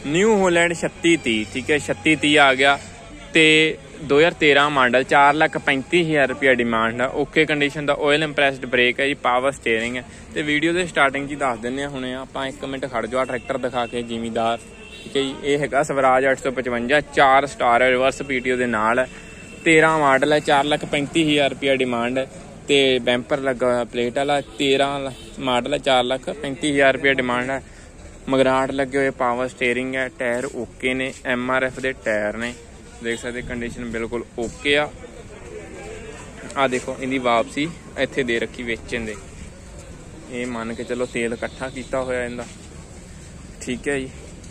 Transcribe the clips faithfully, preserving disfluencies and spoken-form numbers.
New Holland छत्ती तीह, ठीक है छत्ती तीह आ गया। तो दो हज़ार तेरह मॉडल, चार लख पैंती हज़ार रुपया डिमांड है। ओके कंडीशन का ऑयल इंप्रैस्ड ब्रेक है जी, पावर स्टेयरिंग है। तो वीडियो के स्टार्टिंग जी दस दें हुणे आप एक मिनट खड़ जाओ ट्रैक्टर दिखा के जिमीदार, ठीक है जी। ये है स्वराज अठ सौ पचवंजा, चार स्टार है, रिवर्स पीटीओ के नाल है। तेरह मॉडल है, चार लख पैंती हज़ार रुपया डिमांड है। तो बैंपर लगा हुआ प्लेट वाला, तेरह मॉडल है, चार लख पैंती हज़ार रुपया डिमांड है। मगराट लगे हुए, पावर स्टेयरिंग है, टायर ओके ने, एम आर एफ के टायर ने, देख सकते कंडीशन बिल्कुल ओके आ। आ देखो इनकी वापसी इत्थे दे रखी वेचन दे, ये मान के चलो तेल इकट्ठा किया होया इनका, ठीक है जी।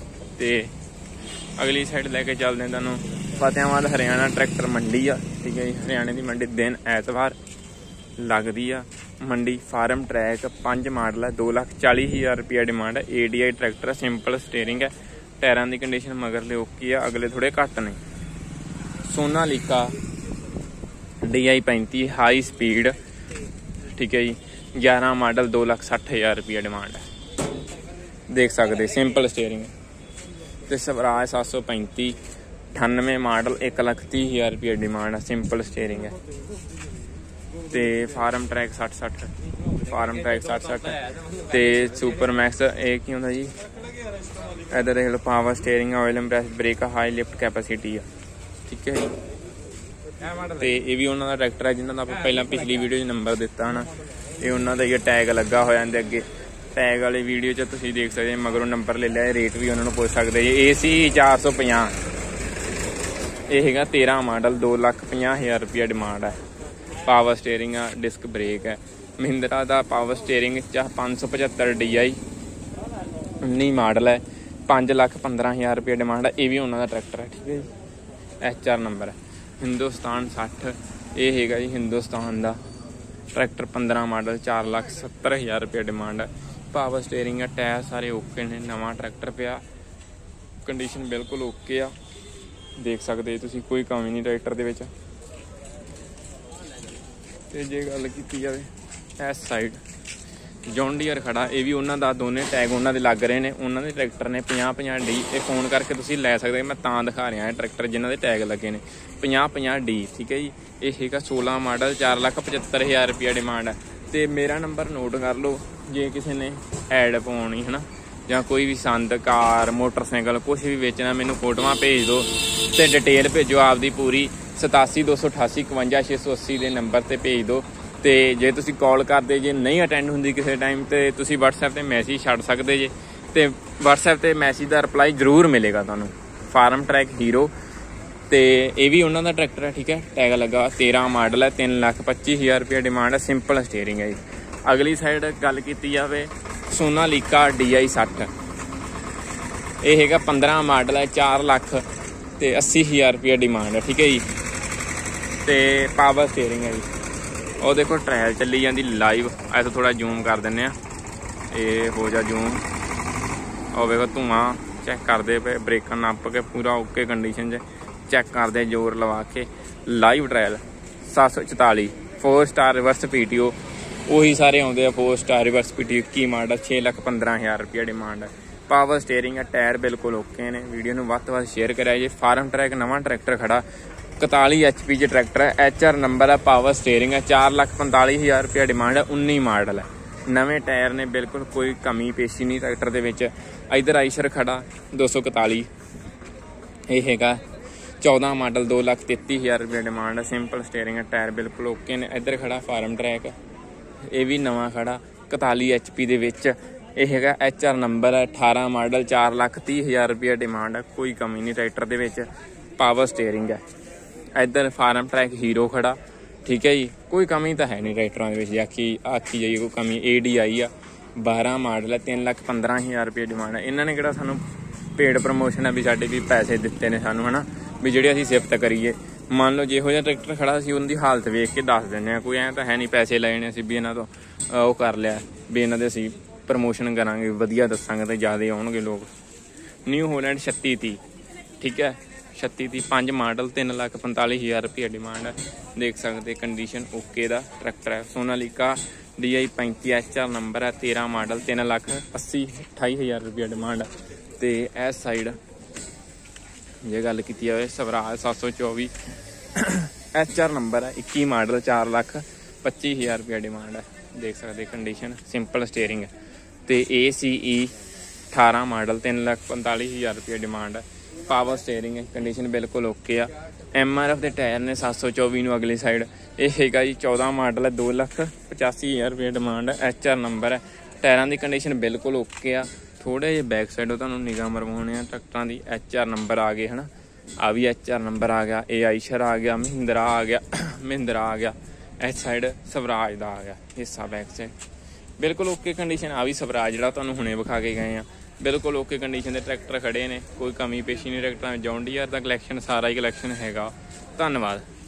तो अगली साइड लैके चलते हैं तुहानूं फतेहाबाद हरियाणा ट्रैक्टर मंडी आ, ठीक है जी। हरियाणे की मंडी दिन ऐतवार लगती आ मंडी। फार्म ट्रैक पांच मॉडल है, दो लख चाली हज़ार रुपया डिमांड है। ए डी आई ट्रैक्टर है, सिंपल स्टेयरिंग है, टायरां की कंडीशन मगरले ओके आ, अगले थोड़े घट ने। सोनालिका डी आई पैंती हाई स्पीड, ठीक है जी, ग्यारह मॉडल, दो लख सठ हज़ार रुपया डिमांड है, देख सकते सिंपल स्टेयरिंग। तो स्वराज सत्त सौ पैंती अठानवे मॉडल, एक लख तीह हज़ार रुपया डिमांड है, सिंपल स्टेयरिंग है। तो फार्म ट्रैक सठ सठ, फार्म ट्रैक सठ सठ। तो सुपर मैक्स ये की होंदा जी, इधर देख लो power steering, oil immersed brake, high lift capacity है, ठीक है जी। तो ये भी उन्होंने ट्रैक्टर है जिन्होंने आप पहला पिछली वीडियो नंबर दिता है ना, ये उन्होंने ये टैग लगा होया अगे, टैग वाली वीडियो च तुसीं देख सकते मगरों नंबर ले लिया, रेट भी उन्होंने पुछ सकते जी। ए सी चार सौ पचास, ये है तेरह मॉडल, दो लख पचास हज़ार रुपया डिमांड है। पावर स्टेयरिंग है, डिस्क ब्रेक है। महिंद्रा का पावर स्टेयरिंग चाह पाँच सौ पचहत्तर डी आई उन्नीस मॉडल है, पाँच लख पंद्रह हज़ार रुपया डिमांड है। ये भी उन्होंने ट्रैक्टर है, ठीक है जी। एच आर नंबर है। हिंदुस्तान सठ, ये है जी हिंदुस्तान का ट्रैक्टर, पंद्रह मॉडल, चार लख सत्तर हज़ार रुपया डिमांड है। पावर स्टेयरिंग है, टायर सारे ओके ने, नवा ट्रैक्टर पिया, कंडीशन बिल्कुल ओके आ, देख सकते तुसीं कोई कमी नहीं ट्रैक्टर दे विच। ते जे गल कीती जाए इस साइड जॉन डीयर खड़ा, ये भी उन्हों का दोनों टैग उन्होंने लग रहे हैं। उन्होंने ट्रैक्टर ने पचास पचास डी, ये फोन करके तुसीं लै सकते, मैं तां दिखा रहा ट्रैक्टर जिन्हों के टैग लगे ने पचास पचास डी, ठीक है जी। ये है सोलह मॉडल, चार लख पचहत्तर हज़ार रुपया डिमांड है। तो मेरा नंबर नोट कर लो, जे किसी ने ऐड पाउणी है ना, या कोई भी संद कार मोटरसाइकिल कुछ भी बेचना, मैनू फोटोआं भेज दो, तो डिटेल भेजो आपकी पूरी, सतासी दो सौ अठासी इकवंजा छे सौ अस्सी के नंबर पर भेज दो। तो जे तुसी कॉल करते जे नहीं अटेंड होंदी किसी टाइम, तो तुसी व्हाट्सएप पर मैसेज छड्ड सकते जे, तो व्हाट्सएप पर मैसेज का रिप्लाई जरूर मिलेगा तुहानूं। फार्म ट्रैक हीरो, तो ये भी उन्होंने ट्रैक्टर है, ठीक है, टैग लगा, तेरह मॉडल है, तीन लख पच्ची हज़ार रुपया डिमांड है, सिंपल स्टेयरिंग है जी। अगली साइड गल की जाए सोनालिका डी आई सठ, ये है पंद्रह मॉडल है, चार लख तो अस्सी हज़ार रुपया डिमांड है, ठीक है जी। तो पावर स्टेयरिंग है जी। और देखो ट्रायल चली जाती लाइव, ऐसा थोड़ा जूम कर दें, ये हो जा जूम, और देखो धुआं चैक करते पे, ब्रेक नप के पूरा ओके कंडीशन च चैक करते, जोर लवा के लाइव ट्रायल। सत्त सौ चौताली four star reverse P T O, उही सारे आते हैं four star reverse P T O, इक्की मॉडल, छे लख पंद्रह हज़ार रुपया डिमांड है। पावर स्टेयरिंग है, टायर बिल्कुल ओके ने। वीडियो में वध तो वध शेयर कराया जी। फार्म ट्रैक नवा ट्रैक्टर खड़ा, इकताली एच पी च ट्रैक्टर है, एच आर नंबर है, पावर स्टेयरिंग है, चार लख पैंताली हज़ार रुपया डिमांड है, उन्नीस मॉडल है, नवे टायर ने, बिल्कुल कोई कमी पेशी नहीं ट्रैक्टर दे विच। इधर आइशर खड़ा दो सौ इकताली, ये है चौदह मॉडल, दो लख तेती हज़ार रुपया डिमांड है, सिंपल स्टेयरिंग है, टायर बिल्कुल ओके ने। इधर खड़ा फार्म ट्रैक, ये भी नवा खड़ा इकताली एच पी दे विच, ये है एच आर नंबर है, अठारह मॉडल, चार लख तीह हज़ार रुपया डिमांड है, कोई कमी नहीं ट्रैक्टर दे विच, पावर स्टेयरिंग है। इधर फार्म ट्रैक हीरो खड़ा, ठीक है जी, कोई कमी तो है नहीं ट्रैक्टरों के आखी आखी जाइए कोई कमी। ए डी आई आ, बारह मॉडल है, तीन लख पंद्रह हज़ार रुपये डिमांड है। इन्होंने किहड़ा सानू पेड प्रमोशन है भी साडे भी पैसे दिते ने सानू, है ना, भी जिहड़ी असीं सिफत करिए। मान लो जिहो जिहा ट्रैक्टर खड़ा असीं उनकी हालत वेख के दस दिंदे, कोई ऐ तो है नहीं पैसे लए ने असीं भी इन्हां तो ओह कर लिया भी इन्हां दे असीं प्रमोशन करांगे, वधिया दसांगे तो ज़्यादा आउणगे लोग। न्यू होलैंड छत्ती तीह, ठीक है, छत्ती तीह पाँच मॉडल, तीन लख पैंताली हज़ार रुपया डिमांड है, देख सकते कंडीशन ओके दा ट्रैक्टर है। सोनालिका डी आई पैंती एच आर नंबर है, तेरह मॉडल, तीन लख अस्सी अठाई हज़ार रुपया डिमांड है। ਤੇ ਇਸ ਸਾਈਡ ਜੇ ਗੱਲ ਕੀਤੀ ਜਾਵੇ ਸਵਰਾਜ ਸੱਤ ਸੌ ਚੌਵੀ ਐਚ ਆਰ ਨੰਬਰ ਹੈ, ਇੱਕੀ ਮਾਡਲ, ਚਾਰ ਲੱਖ ਪੱਚੀ ਹਜ਼ਾਰ ਰੁਪਇਆ ਡਿਮਾਂਡ ਹੈ। ਦੇਖ ਸਕਦੇ ਕੰਡੀਸ਼ਨ, ਸਿੰਪਲ ਸਟੀਅਰਿੰਗ ਹੈ। ਤੇ ਏ ਸੀ ਈ ਅਠਾਰਾਂ ਮਾਡਲ, ਤਿੰਨ ਲੱਖ ਪੰਤਾਲੀ ਹਜ਼ਾਰ ਰੁਪਇਆ ਡਿਮਾਂਡ ਹੈ। ਪਾਵਰ ਸਟੀਅਰਿੰਗ ਹੈ, ਕੰਡੀਸ਼ਨ ਬਿਲਕੁਲ ਓਕੇ ਆ। ਐਮ ਆਰ ਐਫ ਦੇ ਟਾਇਰ ਨੇ ਸੱਤ ਸੌ ਚੌਵੀ ਨੂੰ ਅਗਲੀ ਸਾਈਡ। ਇਹ ਹੈਗਾ ਜੀ ਚੌਦਾਂ ਮਾਡਲ ਹੈ, ਦੋ ਲੱਖ ਪਚਾਸੀ ਹਜ਼ਾਰ ਰੁਪਇਆ ਡਿਮਾਂਡ ਹੈ। ਐਚ ਆਰ ਨੰਬਰ ਹੈ। ਟਾਇਰਾਂ ਦੀ ਕੰਡੀਸ਼ਨ ਬਿਲਕੁਲ ਓਕੇ ਆ। ਥੋੜ੍ਹੇ ਜਿਹੇ ਬੈਕ ਸਾਈਡ ਤੁਹਾਨੂੰ ਨਿਗਾਹ ਮਰਵਾਉਣੇ ਆ ਟਰੈਕਟਰਾਂ ਦੀ। ਐਚ ਆਰ ਨੰਬਰ ਆ ਗਏ ਹੈ ਨਾ, ਆ ਵੀ ਐਚ ਆਰ ਨੰਬਰ ਆ ਗਿਆ। ਇਹ ਆਈਸ਼ਰ ਆ ਗਿਆ, ਮਹਿੰਦਰਾ ਆ ਗਿਆ, ਮਹਿੰਦਰਾ ਆ ਗਿਆ। ਇਸ ਸਾਈਡ ਸਵਰਾਜ ਦਾ ਆ ਗਿਆ ਹਿੱਸਾ ਬੈਕ ਸਾਈਡ, ਬਿਲਕੁਲ ਓਕੇ ਕੰਡੀਸ਼ਨ। ਆ ਵੀ ਸਵਰਾਜ ਜਿਹੜਾ ਤੁਹਾਨੂੰ ਹੁਣੇ ਵਿਖਾ ਕੇ ਗਏ ਆ, ਬਿਲਕੁਲ ਓਕੇ ਕੰਡੀਸ਼ਨ ਦੇ ਟਰੈਕਟਰ ਖੜੇ ਨੇ, ਕੋਈ ਕਮੀ ਪੇਸ਼ੀ ਨਹੀਂ ਟਰੈਕਟਰਾਂ। ਜੌਨ ਡੀਅਰ ਦਾ ਕਲੈਕਸ਼ਨ ਸਾਰਾ ਹੀ ਕਲੈਕਸ਼ਨ ਹੈਗਾ। ਧੰਨਵਾਦ।